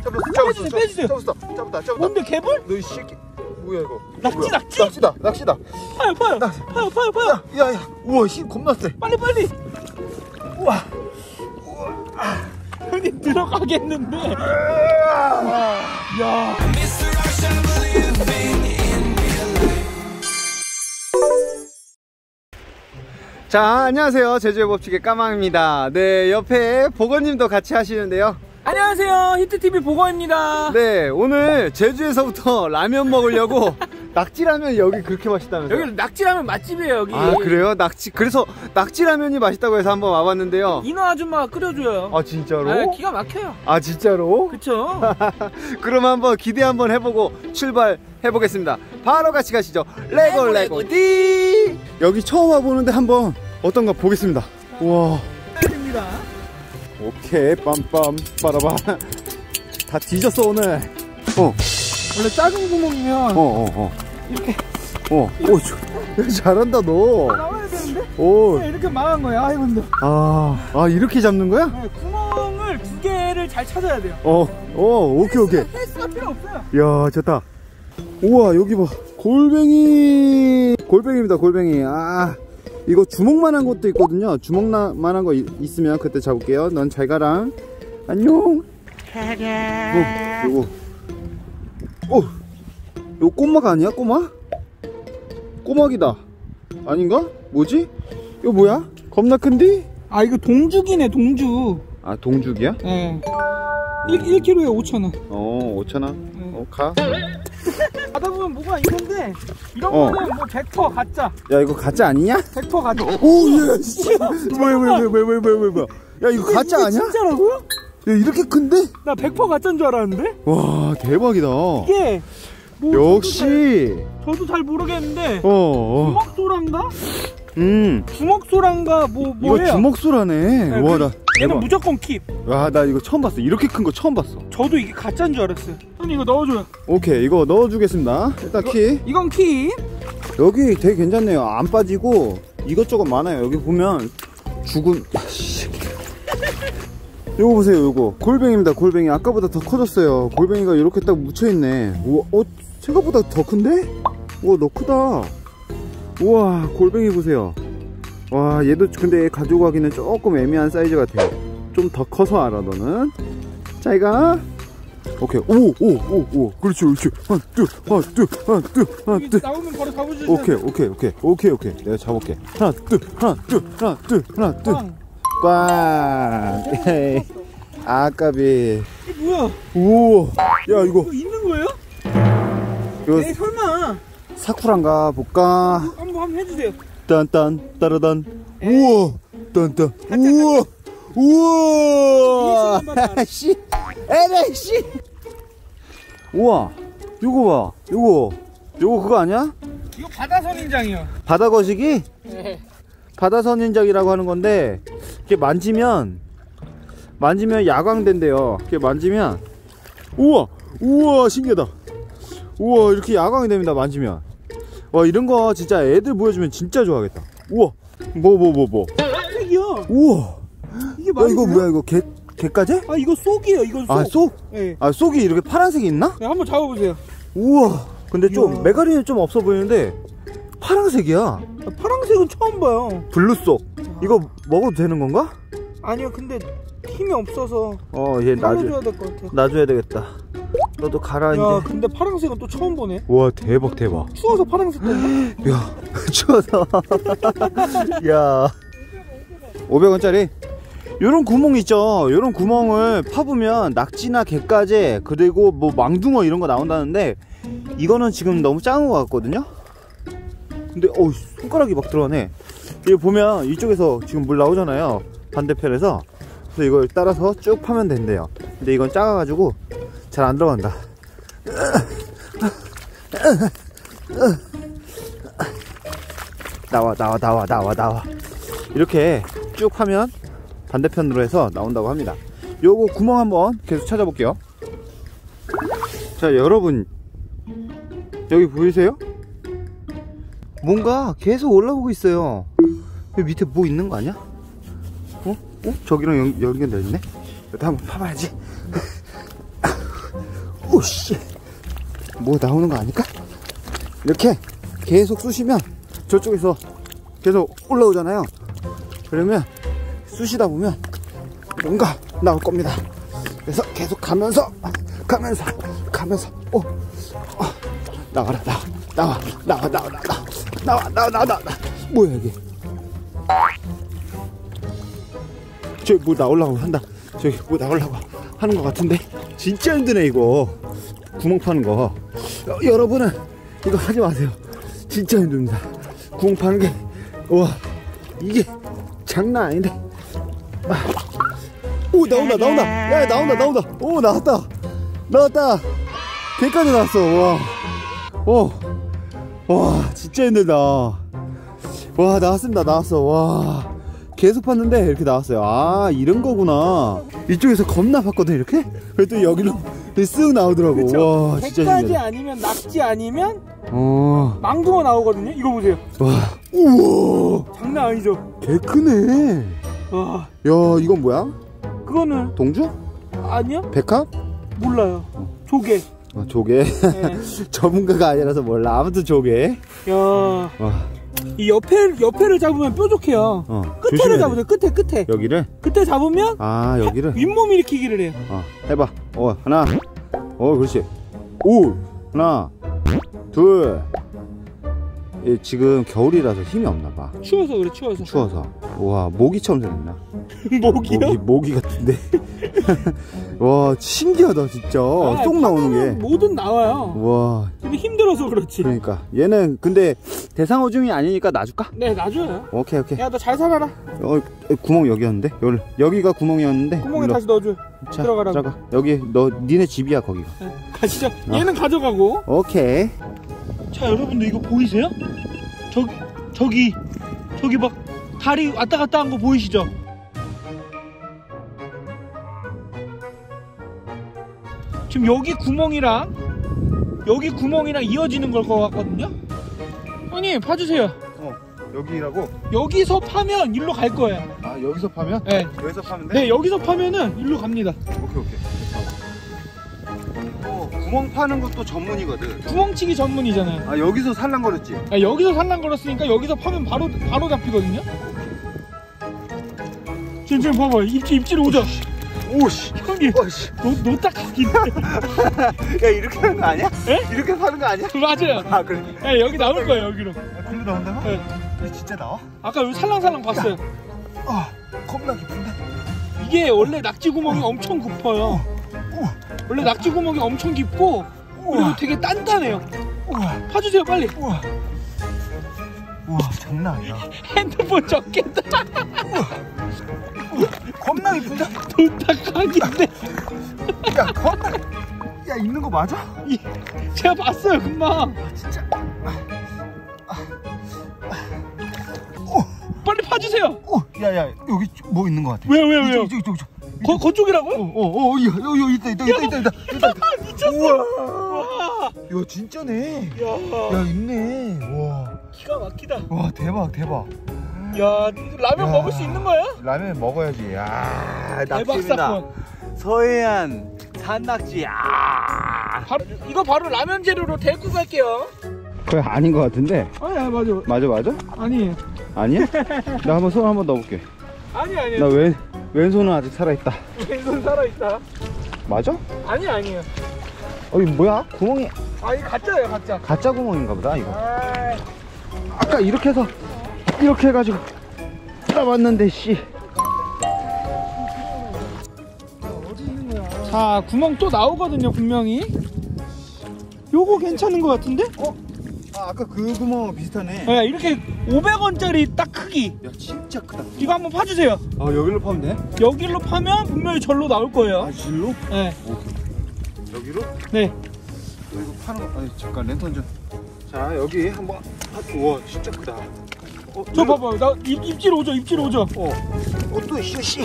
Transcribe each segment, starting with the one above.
빼주세요. 잡았다. 뭔데, 개불? 너 이 새끼. 뭐야 이거? 낙지? 낚시다. 파요. 야. 우와, 힘 겁나 세. 빨리. 우와. 형님 들어가겠는데. 야. 자, 안녕하세요. 제주의 법칙의 까망입니다. 네, 옆에 보건님도 같이 하시는데요. 안녕하세요. 히트TV 보건입니다. 네, 오늘 제주에서부터 라면 먹으려고 낙지라면 여기 그렇게 맛있다면서요? 여기 낙지라면 맛집이에요, 여기. 아, 그래요? 그래서 낙지라면이 맛있다고 해서 한번 와봤는데요. 인어 아줌마가 끓여줘요. 아, 진짜로? 네, 기가 막혀요. 아, 진짜로? 그쵸? 그럼 한번 기대 한번 해보고 출발해보겠습니다. 바로 같이 가시죠. 레고디! 여기 처음 와보는데 한번 어떤가 보겠습니다. 우와. 됩니다. 오케이, 빰빰 빠라바. 다 뒤졌어 오늘. 원래 작은 구멍이면 이렇게 잘한다 너. 나와야 되는데 오. 네, 이렇게 망한 거야. 아이고. 아 이렇게 잡는 거야? 네, 구멍을 두 개를 잘 찾아야 돼요. 오케이. 헬스가 필요 없어요. 야, 좋다. 우와, 여기 봐. 골뱅이입니다, 골뱅이. 아, 이거 주먹만한 것도 있거든요. 주먹만한 거 있으면 그때 잡을게요. 넌 잘 가라. 안녕. 요거 꼬마가 아니야? 꼬막이다. 아닌가? 뭐지? 이거 뭐야? 겁나 큰디? 아, 이거 동죽이네, 동죽. 아, 동죽이야? 네. 1kg에 5,000원. 5,000원? 네. 가. 가다 보면 뭐가 있는데, 이런 거는 뭐 100% 가짜. 야, 이거 가짜 아니냐? 100% 가짜. 오, 예, 진짜. 뭐야. 야, 이거 가짜 이게 아니야? 진짜라고요? 야, 이렇게 큰데? 나 100% 가짜인 줄 알았는데? 와, 대박이다. 이게, 뭐 역시. 저도 잘 모르겠는데, 주먹소란가? 주먹소란가, 뭐예요? 이거 주먹소라네. 네, 와, 나. 얘는 대박. 무조건 킵. 와, 나 이거 처음 봤어. 이렇게 큰 거 처음 봤어. 저도 이게 가짜인 줄 알았어요. 형님, 이거 넣어줘요. 오케이, 이거 넣어주겠습니다. 일단 키. 이건 킵. 여기 되게 괜찮네요. 안 빠지고 이것저것 많아요. 여기 보면 죽은. 요거 보세요, 요거. 골뱅이입니다, 골뱅이. 아까보다 더 커졌어요. 골뱅이가 이렇게 딱 묻혀있네. 우와, 생각보다 더 큰데? 우와, 너 크다. 우와, 골뱅이 보세요. 와, 얘도 근데 가지고 가기는 조금 애매한 사이즈 같아요. 좀 더 커서 알아, 너는. 자, 이가. 오케이. 오. 그렇지. 하나, 둘. 나오면 바로 잡아주세요. 오케이. 내가 잡을게. 하나, 둘. 꽝. 에이, 아까비. 이게 뭐야? 우와. 야, 이거 있는 거예요? 이거 에이, 설마. 사쿠란가 볼까? 한번 해주세요. 딴딴 따라단. 우와. 딴딴. 우와. 씨. 에레 씨. 우와. 요거 봐. 요거 그거 아니야? 이거 바다선인장이요. 바다 거시기? 네. 바다 선인장이라고 하는 건데, 이렇게 만지면 야광된대요. 이렇게 만지면. 우와, 신기하다. 우와, 이렇게 야광이 됩니다, 만지면. 와, 이런 거 진짜 애들 보여주면 진짜 좋아하겠다. 우와, 뭐. 색이요. 우와. 이게 말이 이거 돼요? 뭐야, 이거 개까지? 아, 이거 쏙이에요, 이건 쏙. 아, 쏙? 네. 아, 쏙이 이렇게 파란색이 있나? 네, 한번 잡아보세요. 우와. 근데 좀, 이야. 메가리는 좀 없어 보이는데, 파란색이야. 파란색은 처음 봐요. 블루 쏙. 이거 먹어도 되는 건가? 아니요, 근데 힘이 없어서 얘 살려줘야 될 것 같아요. 놔줘야 되겠다. 너도 가라, 야, 이제. 근데 파란색은 또 처음 보네. 와, 대박. 추워서 파란색 됐네. 야, 추워서. 야. 500원짜리. 요런 구멍 있죠. 요런 구멍을 파보면 낙지나 게까지, 그리고 뭐 망둥어 이런 거 나온다는데, 이거는 지금 너무 작은 것 같거든요. 근데 손가락이 막 들어가네. 여기 보면 이쪽에서 지금 물 나오잖아요, 반대편에서. 그래서 이걸 따라서 쭉 파면 된대요. 근데 이건 작아가지고 잘 안 들어간다. 나와. 이렇게 쭉 하면 반대편으로 해서 나온다고 합니다. 요거 구멍 한번 계속 찾아볼게요. 자, 여러분, 여기 보이세요? 뭔가 계속 올라오고 있어요. 여기 밑에 뭐 있는 거 아니야? 저기랑 연결되어 있네? 일단 한번 파봐야지. 오씨, 뭐 나오는 거 아닐까? 이렇게 계속 쑤시면 저쪽에서 계속 올라오잖아요. 그러면 쑤시다 보면 뭔가 나올 겁니다. 그래서 계속 가면서 나와라, 나와. 뭐야 이게? 저기 뭐 나오려고 한다. 저기 뭐 나오려고 하는 것 같은데 진짜 힘드네 이거. 구멍 파는 거. 여러분은 이거 하지 마세요. 진짜 힘듭니다. 구멍 파는 게, 와, 이게 장난 아닌데. 오, 나온다. 야, 나온다. 오, 나왔다. 개까지 나왔어. 와, 진짜 힘들다. 와, 나왔어. 와, 계속 팠는데 이렇게 나왔어요. 아, 이런 거구나. 이쪽에서 겁나 팠거든 이렇게. 그래도 여기로 쓱 나오더라고. 그쵸? 와, 진짜 백가지 신기하다. 아니면 낙지 아니면 어, 망둥어 나오거든요. 이거 보세요. 와, 우와, 장난 아니죠? 개 크네. 와, 야, 이건 뭐야? 그거는 동주? 아니요? 백합? 몰라요. 조개. 조개. 네. 전문가가 아니라서 몰라. 아무튼 조개. 야, 와, 이 옆에를 잡으면 뾰족해요. 끝에를 조심해야 돼. 잡으세요. 끝에. 여기를? 끝에 잡으면 아, 여기를? 윗몸 일으키기를 해요. 해봐. 하나. 그렇지. 오, 하나, 둘. 지금 겨울이라서 힘이 없나 봐. 추워서 그래, 추워서. 와, 모기처럼 생겼나? 모기요? 모기 같은데. 와, 신기하다 진짜. 쏙 나오는 게. 뭐든 나와요. 와, 근데 힘들어서 그렇지. 그러니까 얘는 근데 대상어종이 아니니까 놔줄까? 네, 놔줘요. 오케이. 야, 너 잘 살아라. 구멍 여기였는데? 여기가 구멍이었는데. 구멍에 일로. 다시 넣어줘요. 자, 들어가라고. 들어가. 여기 니네 집이야 거기가. 네, 가시죠. 얘는 가져가고. 오케이. 자, 여러분들 이거 보이세요? 저기 막 다리 왔다 갔다 한 거 보이시죠? 지금 여기 구멍이랑 이어지는 걸 것 같거든요? 형님, 봐주세요. 여기라고? 여기서 파면 일로 갈 거예요. 아, 여기서 파면? 네. 여기서 파면 돼? 네, 여기서 파면은 일로 갑니다. 오케이. 구멍 파는 것도 전문이거든. 구멍치기 전문이잖아요. 아, 여기서 살랑거렸지? 아, 여기서 살랑거렸으니까 여기서 파면 바로 잡히거든요? 지금 봐봐. 입질 오죠? 오씨. 형님, 오씨. 노딱하긴 야, 이렇게 하는 거 아니야? 에? 이렇게 파는 거 아니야? 맞아요. 아, 그래. 네, 여기 나올 거예요, 여기로. 글로 나온다고? 네. 이게 진짜 나와? 아까 여기 살랑살랑 봤어요. 겁나 깊은데? 이게 원래 낙지 구멍이 엄청 깊어요. 원래 낙지 구멍이 엄청 깊고, 그리고 되게 단단해요. 파주세요, 빨리. 우와, 장난 아니야. 핸드폰 적겠다. 겁나 깊은데? 노딱하긴데. 야, 겁나. 야, 있는 거 맞아? 제가 봤어요, 금방. 진짜. 빨리 파주세요. 야, 여기 뭐 있는 거 같아. 왜요? 이쪽. 그쪽이라고요? 여기 있다. 미쳤어. 우와. 야, 진짜네. 야, 있네. 와. 기가 막히다. 와, 대박. 야, 라면 야. 먹을 수 있는 거야? 라면 먹어야지. 야, 대박 사건. 서해안 산낙지. 야. 이거 바로 라면 재료로 데리고 갈게요. 그래, 아닌 거 같은데. 아니야, 맞아. 맞아? 아니에요. 아니야? 나 한번 손 한번 넣어볼게. 아니에요. 나 왼손은 아직 살아있다. 왼손 살아있다. 맞아? 아니에요. 이거 뭐야? 구멍이 아, 이거 가짜예요, 가짜. 가짜 구멍인가 보다 이거. 아, 아까 이렇게 해서 이렇게 해가지고 잡았는데 씨. 어디 있는 거야? 자, 구멍 또 나오거든요, 분명히. 요거 괜찮은 것 같은데? 아까 그 구멍 비슷하네. 네, 이렇게 500원짜리 딱 크기. 야, 진짜 크다. 이거 한번 파주세요. 여기로 파면 돼? 여기로 파면 분명히 절로 나올 거예요. 실로? 네. 여기로? 네. 이거 파는 거. 아니, 잠깐 랜턴 좀. 자, 여기 한번. 우와, 진짜 크다. 저 봐봐. 나 입질 오죠. 또 씨.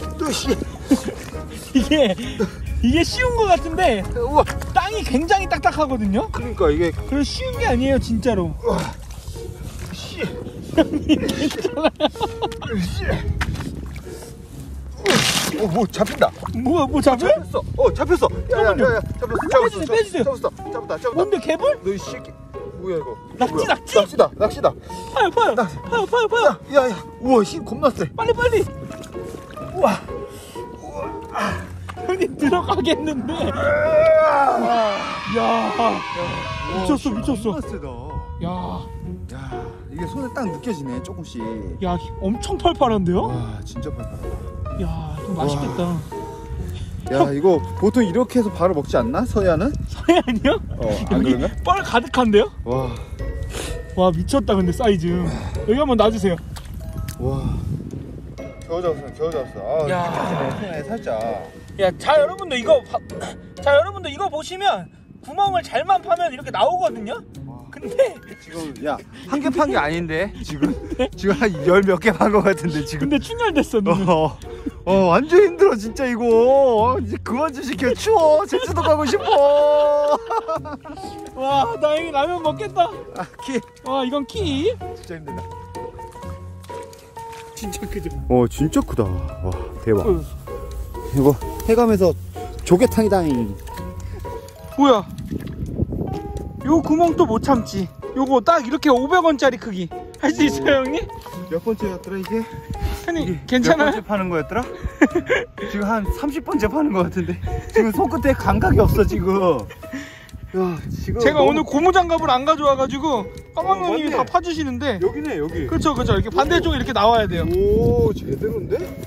이게 쉬운 것 같은데 우와. 땅이 굉장히 딱딱하거든요. 그러니까 이게. 그래서 쉬운 게 아니에요, 진짜로. 씨. 형님, 괜찮아요. 뭐 잡힌다. 뭐 잡혀? 잡혔어. 잡혔어. 야야야 잡혔어. 빼주세요. 잡았다. 뭔데 개불? 너 이 새끼. 뭐야 이거? 낙지, 뭐야? 낙지? 낚시다. 파요. 야야. 우와 힘 겁나 세. 빨리. 우와. 형님 들어가겠는데. 야, 미쳤어. 겁나 세다. 야, 이게 손에 딱 느껴지네 조금씩. 야, 엄청 팔팔한데요? 와 진짜 팔팔하다. 야, 좀 맛있겠다. 야 이거 보통 이렇게 해서 바로 먹지 않나? 서해안은? 서해안이요? 안 여기 그런가? 뻘 가득한데요? 와, 미쳤다 근데 사이즈. 여기 한번 놔주세요. 와. 겨우 잡았어. 야. 느껴지네 손에 살짝. 야, 자 여러분들 이거 보시면 구멍을 잘만 파면 이렇게 나오거든요. 근데 지금 야 한 개 판 게 아닌데 지금 한 열 몇 개 판 거 같은데 지금. 근데 충혈됐어. 완전 힘들어 진짜 이거. 이제 그만 좀 시켜. 추워. 제주도 가고 싶어. 와, 다행히 라면 먹겠다. 키. 와, 이건 키. 진짜 힘들다. 진짜 크죠? 진짜 크다. 와 대박. 이거 해감에서 조개탕이다잉. 뭐야? 요 구멍 또 못 참지. 요거 딱 이렇게 500원짜리 크기. 할 수 있어요, 형님? 몇 번째였더라 이게? 형님, 괜찮아요? 몇 번째 파는 거였더라? 지금 한 30번째 파는 거 같은데 지금 손끝에 감각이 없어 지금. 야, 지금 제가 너무... 오늘 고무장갑을 안 가져와가지고 깜빡님이 맞네. 다 파주시는데. 여기네 여기. 그렇죠. 이렇게 반대쪽에 이렇게 나와야 돼요. 오 제대로인데?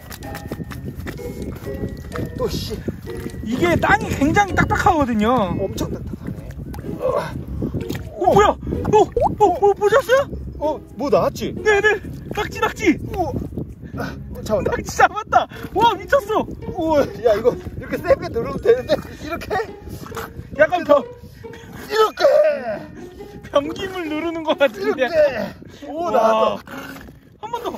또 씨. 이게 땅이 굉장히 딱딱하거든요. 엄청 딱딱하네. 뭐야? 보셨어요? 뭐 나왔지? 네네. 낙지. 잡았다. 낙지 잡았다. 와, 미쳤어. 우와, 야 이거 이렇게 세게 누르면 되는데 이렇게? 약간 이렇게! 변기물 누르는 것 같은데. 이렇게! 오 나왔다. 한 번 더.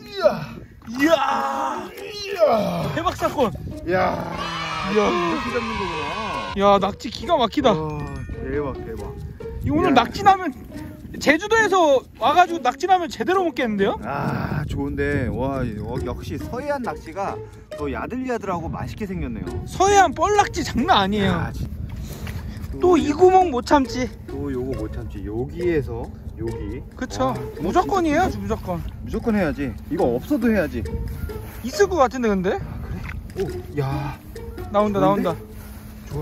이야! 대박 사건. 이야! 이렇게 잡는 거구나. 야, 낙지 기가 막히다. 대박. 오늘 낙지 나면 제주도에서 와가지고 낙지 나면 제대로 먹겠는데요? 아 좋은데 와 역시 서해안 낙지가 더 야들야들하고 맛있게 생겼네요. 서해안 뻘낙지 장난 아니에요. 또 이 구멍 못 참지. 또 요거 못 참지. 여기에서 여기. 그쵸. 와, 무조건이에요, 무조건. 무조건 해야지. 이거 없어도 해야지. 있을 것 같은데 근데? 오, 야. 나온다. 좋아.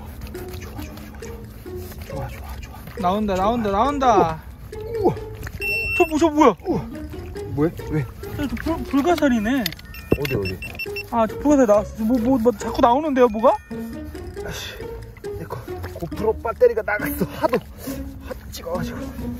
나온다. 우와. 저 뭐야? 뭐야? 왜? 저 불가사리네. 어디? 아, 저 불가사리 나왔어. 뭐 자꾸 나오는데요, 뭐가? 아씨, 내 고프로 배터리가 나갔어. 하도 찍어가지고.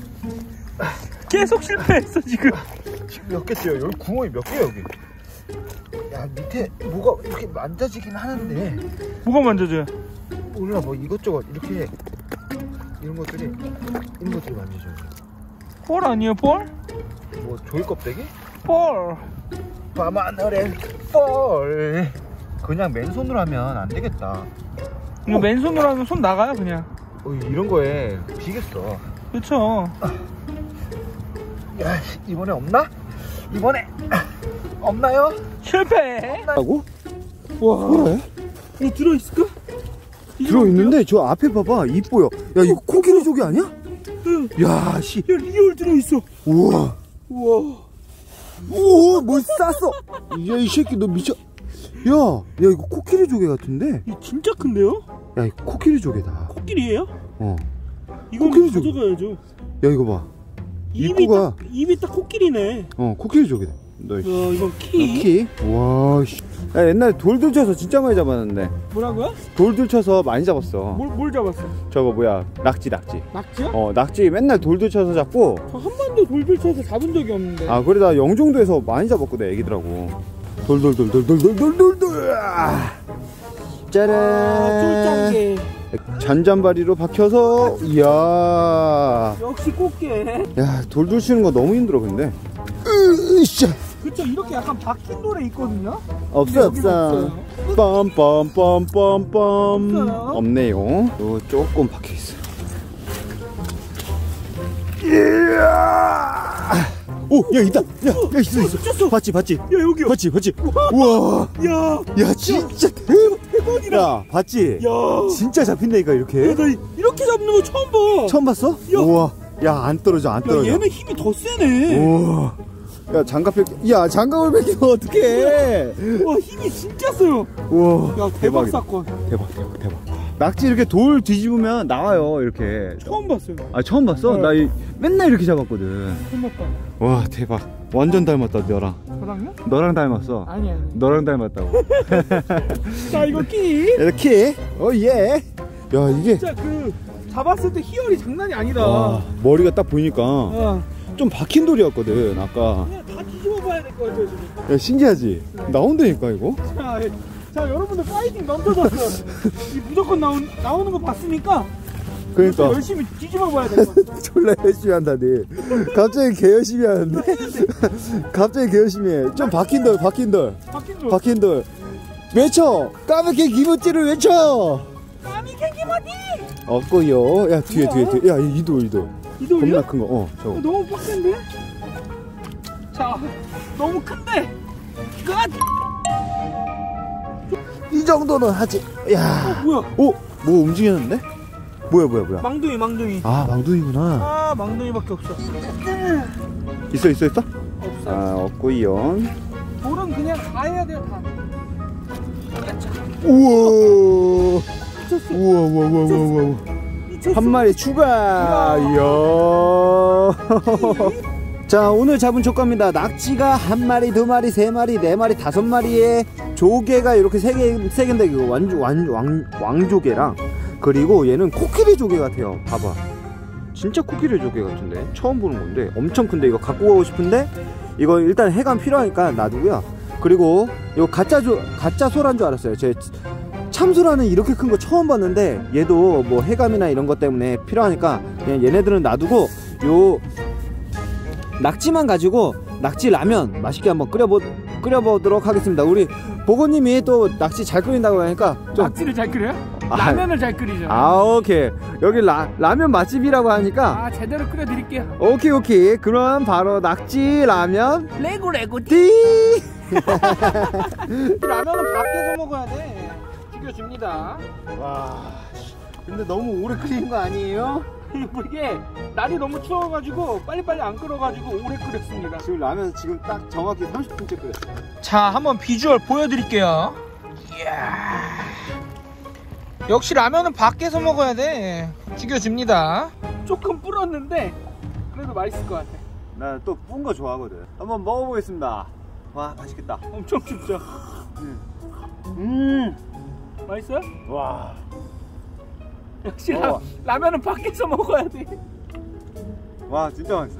계속 실패했어 지금. 지금 몇 개째요? 여기 구멍이 몇 개야 여기? 야 밑에 뭐가 이렇게 만져지긴 하는데. 뭐가 만져져요? 몰라 뭐 이것저것 이렇게 이런 것들이 만져져요. 볼 아니에요, 볼? 뭐 조이 껍데기? 볼. 밤하늘엔 볼. 그냥 맨손으로 하면 안 되겠다. 이거 맨손으로 하면 손 나가요 그냥. 이런 거에 비겠어. 그쵸. 야 이번에 없나? 없나요? 실패. 하고? 와. 그래? 이거 들어있을까? 들어있는데 저 앞에 봐봐 이뻐요. 야 이거 코끼리 조개 아니야? 응. 야 씨. 야, 리얼 들어있어. 우와. 오, 뭘 쌌어? 야, 이 새끼 너 미쳐. 야, 이거 코끼리 조개 같은데? 이거 진짜 큰데요? 야, 이거 코끼리 조개다. 코끼리예요? 이건 코끼리 조개. 가져가야죠. 야, 이거 봐. 입이 딱 코끼리네. 코끼리 조개다. 너. 야, 이건 키. 와, 씨. 야, 옛날에 돌들 쳐서 진짜 많이 잡았는데. 뭐라고요? 돌들 쳐서 많이 잡았어. 뭘 잡았어? 저거 뭐야? 낙지. 낙지요? 낙지 맨날 돌들 쳐서 잡고. 저 한 번도 돌들 쳐서 잡은 적이 없는데. 아, 그래 나 영종도에서 많이 잡았거든, 애기들하고. 돌. 짜란. 쫄짱게. 잔잔바리로 박혀서. 이야. 역시 꽃게. 야, 돌 치는 거 너무 힘들어 근데. 으쌰. 그쵸, 이렇게 약간 박힌 돌에 있거든요? 없어. 없어요. 빰빰빰빰빰빰. 없어요. 없네요. 또 조금 박혀 있어. 이야. 오, 야 있다. 야 있어. 쳤어. 봤지? 야 여기요. 봤지? 우와. 야 야 진짜 대박이다. 야 봤지? 야. 진짜 잡힌다니까 이렇게. 나 이렇게 잡는 거 처음 봐. 처음 봤어? 야. 우와. 야 안 떨어져. 야 얘는 힘이 더 세네. 우와. 야 장갑 장갑을 벗기면 어떡해. 와 힘이 진짜 세요. 우와. 야 대박 대박이다. 사건. 대박. 낙지 이렇게 돌 뒤집으면 나와요 이렇게. 처음 봤어요. 아 처음 봤어? 네. 나 맨날 이렇게 잡았거든. 처음 봤다. 와 대박. 완전 닮았다 너랑. 저랑요? 너랑 닮았어. 아니. 너랑 닮았다고. 자 이거 끼. 이렇게. 예. 야 이게. 진짜 그 잡았을 때 희열이 장난이 아니다. 와, 머리가 딱 보니까 어. 좀 박힌 돌이었거든 아까. 그냥 다 뒤집어 봐야 될 것 같아요 지금. 야 신기하지? 나온다니까 이거. 자 여러분들 파이팅 넘쳐졌어. 이 무조건 나오는 거 봤으니까 그러니까 열심히 뒤집어 봐야 될 것 같아. 졸라 열심히 한다니. 갑자기 개 열심히 하는데. 갑자기 개 열심히 해. 좀 박힌 돌. 바뀐 줄. 외쳐. 까맣게 기모찌를 외쳐. 까미개 기모찌. 없고요. 야 뒤에. 야 이도. 이돌이요? 겁나 큰 거. 저거. 너무 빡센데? 자 너무 큰데. 이 정도는 하지. 야. 뭐야? 오, 뭐 움직였는데? 뭐야? 망둥이. 아 망둥이구나. 아 망둥이밖에 없어. 있어? 없어. 아 없고요. 돌은 그냥 다 해야 돼요 다. 우와. 미쳤어. 우와. 미쳤어. 한 마리 추가. 이야. 자 오늘 잡은 조과입니다. 낙지가 한 마리, 두 마리, 세 마리, 네 마리, 다섯 마리에 조개가 이렇게 세 개인데 이거 왕조개랑 그리고 얘는 코끼리 조개 같아요. 봐봐. 진짜 코끼리 조개 같은데 처음 보는 건데 엄청 큰데 이거 갖고 가고 싶은데 이거 일단 해감 필요하니까 놔두고요. 그리고 이거 가짜 소란 줄 알았어요. 제 참소라는 이렇게 큰 거 처음 봤는데 얘도 뭐 해감이나 이런 것 때문에 필요하니까 그냥 얘네들은 놔두고 요 낙지만 가지고 낙지 라면 맛있게 한번 끓여보도록 하겠습니다. 우리 보고님이 또 낙지 잘 끓인다고 하니까 좀 낙지를 잘 끓여요? 라면을 잘 끓이죠. 오케이. 여기 라면 맛집이라고 하니까 제대로 끓여드릴게요. 오케이. 그럼 바로 낙지 라면 레고 띠. 라면은 밖에서 먹어야 돼. 죽여줍니다. 와 근데 너무 오래 끓이는 거 아니에요? 이게 날이 너무 추워가지고 빨리빨리 안 끓어가지고 오래 끓였습니다. 지금 라면 지금 딱 정확히 30분째 끓였어요. 자 한번 비주얼 보여드릴게요. 이야 역시 라면은 밖에서 먹어야 돼. 죽여줍니다. 조금 불었는데 그래도 맛있을 것 같아. 나 또 뿐 거 좋아하거든. 한번 먹어보겠습니다. 와 맛있겠다. 엄청 춥죠? 맛있어요? 와 역시 라면은 밖에서 먹어야 돼. 와 진짜 맛있어.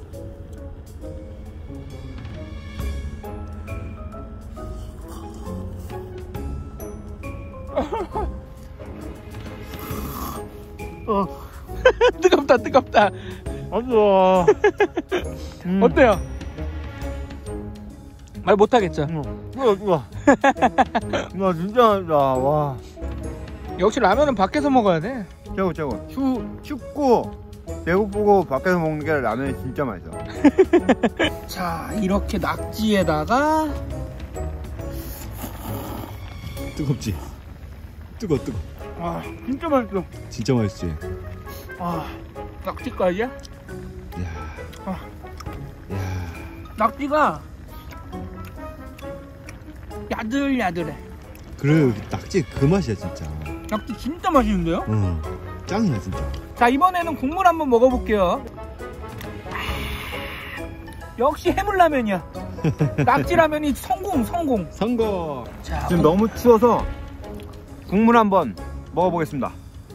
뜨겁다. 아니야. 어때요? 말 못하겠죠? 뜨거워. 나 진짜 맛있다. 와. 역시 라면은 밖에서 먹어야 돼. 최고. 춥고 배고프고 밖에서 먹는 게 라면이 진짜 맛있어. 자 이렇게 낙지에다가 뜨겁지? 뜨거. 아 진짜 맛있어. 진짜 맛있지? 아 낙지까지야? 야. 낙지가 야들야들해. 그래 낙지 그 맛이야 진짜. 낙지 진짜 맛있는데요? 응. 짱이야 진짜. 자 이번에는 국물 한번 먹어볼게요. 역시 해물라면이야. 낙지라면이 성공. 자, 지금 너무 추워서 국물 한번 먹어보겠습니다.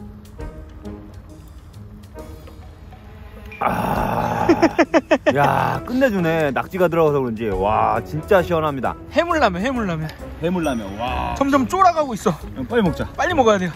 야 끝내주네. 낙지가 들어가서 그런지 와 진짜 시원합니다. 해물라면. 해물라면 와. 점점 쫄아가고 있어. 빨리 먹자. 빨리 먹어야 돼요.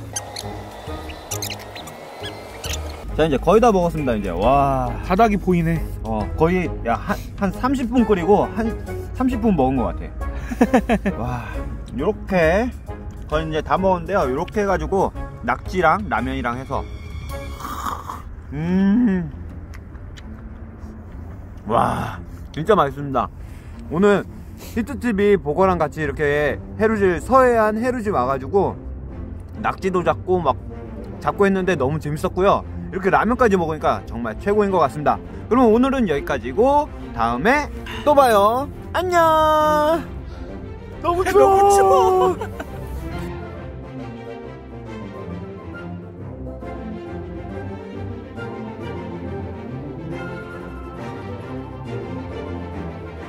자 이제 거의 다 먹었습니다. 이제 와 바닥이 보이네. 거의 한 30분 끓이고 한 30분 먹은 것 같아. 와 요렇게 거의 이제 다 먹었는데요. 요렇게 해가지고 낙지랑 라면이랑 해서 와 진짜 맛있습니다. 오늘 히트TV 보거랑 같이 이렇게 해루질, 서해안 해루질 와가지고 낙지도 잡고 막 잡고 했는데 너무 재밌었고요. 이렇게 라면까지 먹으니까 정말 최고인 것 같습니다. 그럼 오늘은 여기까지고 다음에 또 봐요. 안녕. 너무 추워.